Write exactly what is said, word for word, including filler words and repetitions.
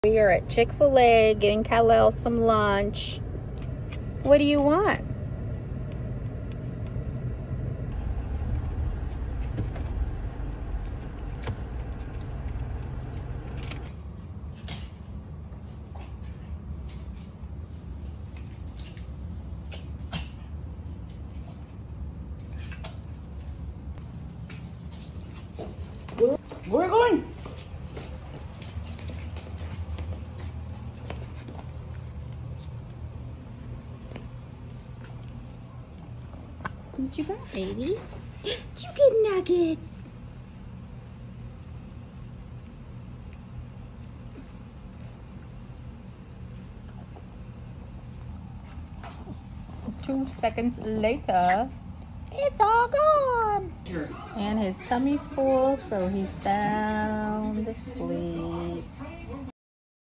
We are at Chick-fil-A getting Kal-El some lunch. What do you want? Where, where are we going? What you got, baby? You get nuggets. Two seconds later, it's all gone. Sure. And his tummy's full, so he's sound asleep.